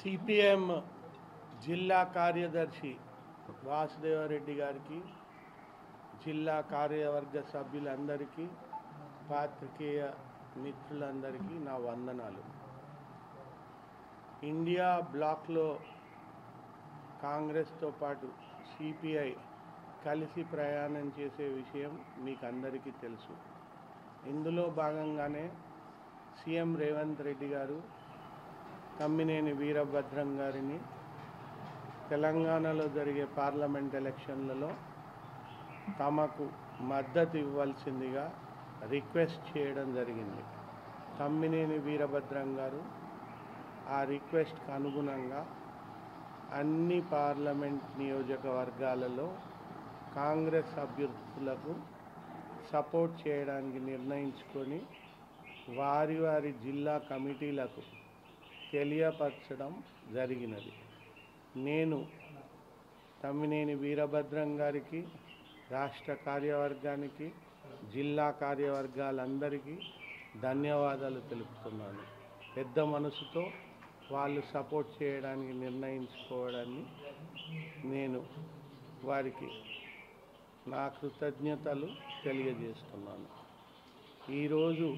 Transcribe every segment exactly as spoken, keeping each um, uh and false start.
CPM జిల్లా కార్యదర్శి వాసుదేవరెడ్డి గారికి, జిల్లా కార్యవర్గ సభ్యులందరికీ, పాత్రికేయ మిత్రులందరికీ నా వందనాలు. ఇండియా బ్లాక్లో కాంగ్రెస్తో పాటు సిపిఐ కలిసి ప్రయాణం చేసే విషయం మీకు అందరికీ తెలుసు. ఇందులో భాగంగానే సీఎం రేవంత్ రెడ్డి గారు తమ్మినేని వీరభద్రం గారిని తెలంగాణలో జరిగే పార్లమెంట్ ఎలక్షన్లలో తమకు మద్దతు ఇవ్వాల్సిందిగా రిక్వెస్ట్ చేయడం జరిగింది. తమ్మినేని వీరభద్రం గారు ఆ రిక్వెస్ట్కి అనుగుణంగా అన్ని పార్లమెంట్ నియోజకవర్గాలలో కాంగ్రెస్ అభ్యర్థులకు సపోర్ట్ చేయడానికి నిర్ణయించుకొని వారి వారి జిల్లా కమిటీలకు తెలియపరచడం జరిగినది. నేను తమ్మినేని వీరభద్రం గారికి, రాష్ట్ర కార్యవర్గానికి, జిల్లా కార్యవర్గాలందరికీ ధన్యవాదాలు తెలుపుతున్నాను. పెద్ద మనసుతో వాళ్ళు సపోర్ట్ చేయడానికి నిర్ణయించుకోవడాన్ని నేను వారికి నా కృతజ్ఞతలు తెలియజేస్తున్నాను. ఈరోజు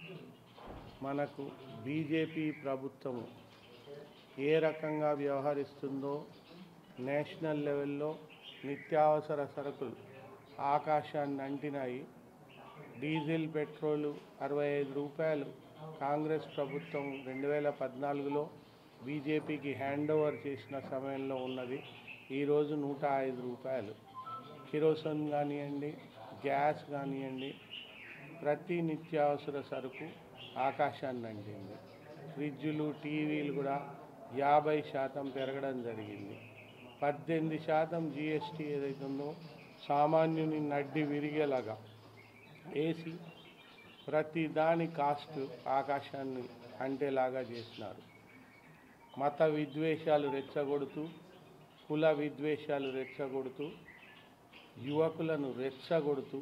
మనకు బీజేపీ ప్రభుత్వం ఏ రకంగా వ్యవహరిస్తుందో, నేషనల్ లెవెల్లో నిత్యావసర సరుకులు ఆకాశాన్ని అంటినాయి. డీజిల్, పెట్రోలు అరవై ఐదు రూపాయలు కాంగ్రెస్ ప్రభుత్వం రెండు వేల పద్నాలుగులో బీజేపీకి హ్యాండ్ ఓవర్ చేసిన సమయంలో ఉన్నది. ఈరోజు నూట ఐదు రూపాయలు. కిరోసిన్ కానివ్వండి, గ్యాస్ కానివ్వండి, ప్రతి నిత్యావసర సరుకు ఆకాశాన్ని అంటింది. ఫ్రిడ్జులు, టీవీలు కూడా యాభై శాతం పెరగడం జరిగింది. పద్దెనిమిది శాతం జిఎస్టీ ఏదైతుందో సామాన్యుని నడ్డి విరిగేలాగా వేసి ప్రతి దాని కాస్ట్ ఆకాశాన్ని అంటేలాగా చేసినారు. మత విద్వేషాలు రెచ్చగొడుతూ, కుల విద్వేషాలు రెచ్చగొడుతూ, యువకులను రెచ్చగొడుతూ,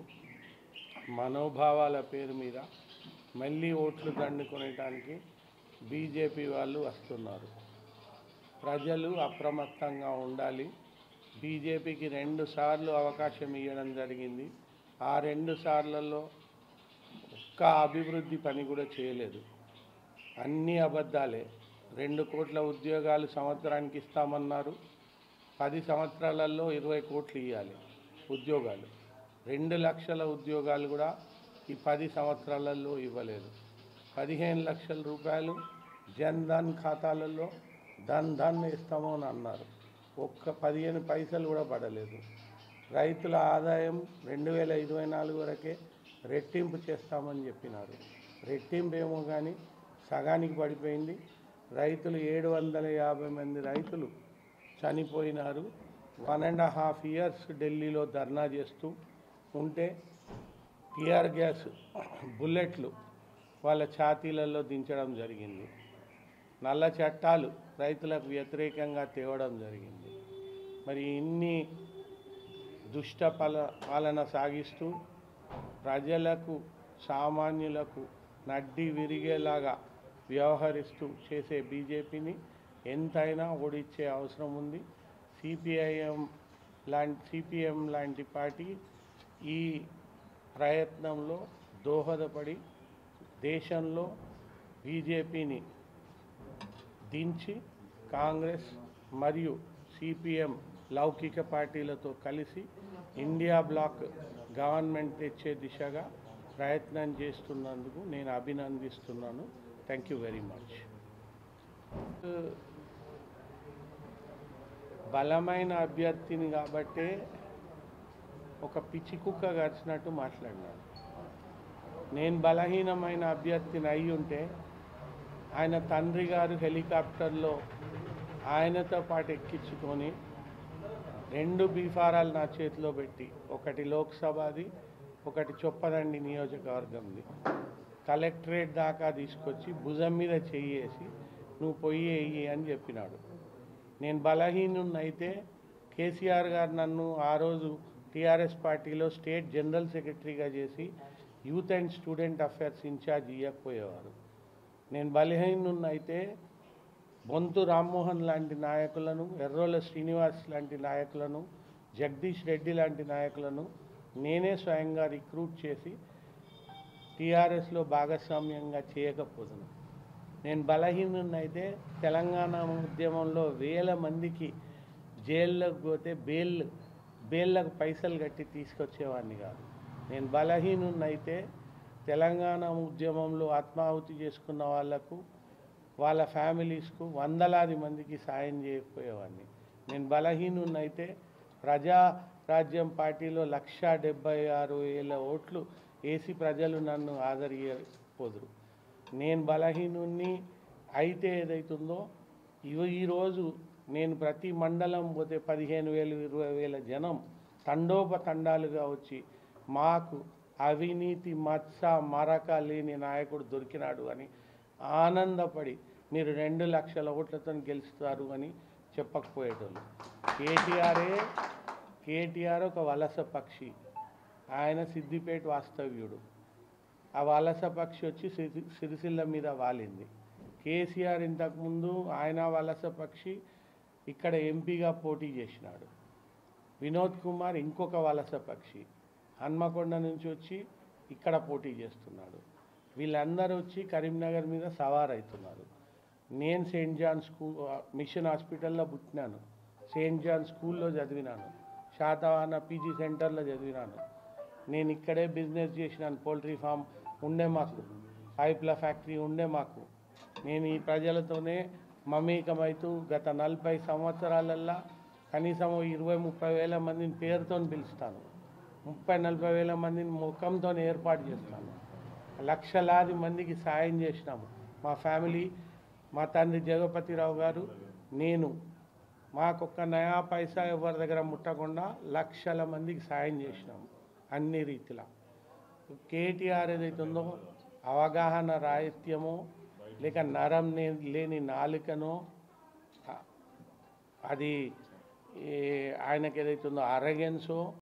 మనోభావాల పేరు మీద మళ్ళీ ఓట్లు దండుకొనడానికి బీజేపీ వాళ్ళు వస్తున్నారు. ప్రజలు అప్రమత్తంగా ఉండాలి. బీజేపీకి రెండు సార్లు అవకాశం ఇవ్వడం జరిగింది. ఆ రెండు సార్లలో ఒక్క అభివృద్ధి పని కూడా చేయలేదు. అన్నీ అబద్ధాలే. రెండు కోట్ల ఉద్యోగాలు సంవత్సరానికి ఇస్తామన్నారు. పది సంవత్సరాలలో ఇరవై కోట్లు ఇవ్వాలి ఉద్యోగాలు. రెండు లక్షల ఉద్యోగాలు కూడా ఈ పది సంవత్సరాలలో ఇవ్వలేదు. పదిహేను లక్షల రూపాయలు జన్ ధన్ ఖాతాలలో ధన్ ధన్ ఇస్తామో అని అన్నారు. ఒక్క పదిహేను పైసలు కూడా పడలేదు. రైతుల ఆదాయం రెండు వేల ఇరవై నాలుగు వరకే రెట్టింపు చేస్తామని చెప్పినారు. రెట్టింపు ఏమో కానీ సగానికి పడిపోయింది. రైతులు ఏడు వందల యాభై మంది రైతులు చనిపోయినారు. వన్ అండ్ హాఫ్ ఇయర్స్ ఢిల్లీలో ధర్నా చేస్తూ ఉంటే టిఆర్ గ్యాస్ బుల్లెట్లు వాళ్ళ ఛాతీలలో దించడం జరిగింది. నల్ల చట్టాలు రైతులకు వ్యతిరేకంగా తేవడం జరిగింది. మరి ఇన్ని దుష్ట పాల పాలన సాగిస్తూ ప్రజలకు, సామాన్యులకు నడ్డి విరిగేలాగా వ్యవహరిస్తూ చేసే బీజేపీని ఎంతైనా ఓడించే అవసరం ఉంది. సిపిఐఎం లాంటి సిపిఎం లాంటి పార్టీ ఈ ప్రయత్నంలో దోహదపడి దేశంలో బీజేపీని దించి కాంగ్రెస్ మరియు సిపిఎం లౌకిక పార్టీలతో కలిసి ఇండియా బ్లాక్ గవర్నమెంట్ తెచ్చే దిశగా ప్రయత్నం చేస్తున్నందుకు నేను అభినందిస్తున్నాను. Thank you very much. బలమైన అభ్యర్థిని కాబట్టే ఒక పిచ్చి కుక్క గరిచినట్టు మాట్లాడినాడు. నేను బలహీనమైన అభ్యర్థిని అయి ఉంటే ఆయన తండ్రి గారు హెలికాప్టర్లో ఆయనతో పాటు ఎక్కించుకొని రెండు బీఫారాలు నా చేతిలో పెట్టి, ఒకటి లోక్సభది, ఒకటి చొప్పదండి నియోజకవర్గంది, కలెక్టరేట్ దాకా తీసుకొచ్చి భుజం మీద చెయ్యేసి నువ్వు పొయ్యి వేయి అని చెప్పినాడు. నేను బలహీనున్నైతే కేసీఆర్ గారు నన్ను ఆ రోజు టీఆర్ఎస్ పార్టీలో స్టేట్ జనరల్ సెక్రటరీగా చేసి youth and student affairs incharge ఇవ్వకపోయేవారు. నేను బలహీనున్నైతే బొంతు రామ్మోహన్ లాంటి నాయకులను, ఎర్రోల శ్రీనివాస్ లాంటి నాయకులను, జగదీష్ రెడ్డి లాంటి నాయకులను నేనే స్వయంగా రిక్రూట్ చేసి టీఆర్ఎస్లో భాగస్వామ్యంగా చేయకపోదును. నేను బలహీనున్నైతే తెలంగాణ ఉద్యమంలో వేల మందికి జైల్లోకి పోతే బెయిల్ బెయిల్లకు పైసలు కట్టి తీసుకొచ్చేవాడిని కాదు. నేను బలహీనున్నైతే తెలంగాణ ఉద్యమంలో ఆత్మాహుతి చేసుకున్న వాళ్లకు, వాళ్ళ ఫ్యామిలీస్కు వందలాది మందికి సాయం చేయకపోయేవాడిని. నేను బలహీనున్నైతే ప్రజా రాజ్యం పార్టీలో లక్ష డెబ్బై ఆరు వేల ఓట్లు వేసి ప్రజలు నన్ను ఆదరియపోదురు. నేను బలహీనుణ్ణి అయితే ఏదైతుందో ఇవి ఈరోజు నేను ప్రతి మండలం పోతే పదిహేను వేలు ఇరవై వేల జనం తండోపతండాలుగా వచ్చి మాకు అవినీతి మత్స మరక లేని నాయకుడు దొరికినాడు అని ఆనందపడి మీరు రెండు లక్షల ఓట్లతో గెలుస్తారు అని చెప్పకపోయేటోళ్ళు. కేటీఆరే కేటీఆర్ ఒక వలస పక్షి, ఆయన సిద్దిపేట వాస్తవ్యుడు. ఆ వలస పక్షి వచ్చి సిరి సిరిసిల్ల మీద వాలింది. కేసీఆర్ ఇంతకుముందు ఆయన వలస పక్షి ఇక్కడ ఎంపీగా పోటీ చేసినాడు. వినోద్ కుమార్ ఇంకొక వలస పక్షి హన్మకొండ నుంచి వచ్చి ఇక్కడ పోటీ చేస్తున్నాడు. వీళ్ళందరూ వచ్చి కరీంనగర్ మీద సవార్ అవుతున్నారు. నేను సెయింట్ జాన్ స్కూల్ మిషన్ హాస్పిటల్లో పుట్టినాను, సెయింట్ జాన్ స్కూల్లో చదివినాను, శాతవాహన పీజీ సెంటర్లో చదివినాను. నేను ఇక్కడే బిజినెస్ చేసినాను. పౌల్ట్రీ ఫామ్ ఉండే మాకు, పైప్ల ఫ్యాక్టరీ ఉండే మాకు. నేను ఈ ప్రజలతోనే మమేకమైతూ గత నలభై సంవత్సరాలల్లా కనీసం ఇరవై ముప్పై వేల మందిని పేరుతో పిలుస్తాను, ముప్పై నలభై వేల మందిని ముఖంతో ఏర్పాటు చేస్తాను. లక్షలాది మందికి సాయం చేసినాము. మా ఫ్యామిలీ, మా తండ్రి జగపతిరావు గారు, నేను మాకొక్క నయా పైసా ఎవరి దగ్గర ముట్టకుండా లక్షల మందికి సాయం చేసినాము అన్ని రీతిలా. కేటీఆర్ ఏదైతుందో అవగాహన రాహిత్యమో లేక నరం లేని నాలుకనో, అది ఆయనకి ఏదైతుందో అరగెన్సో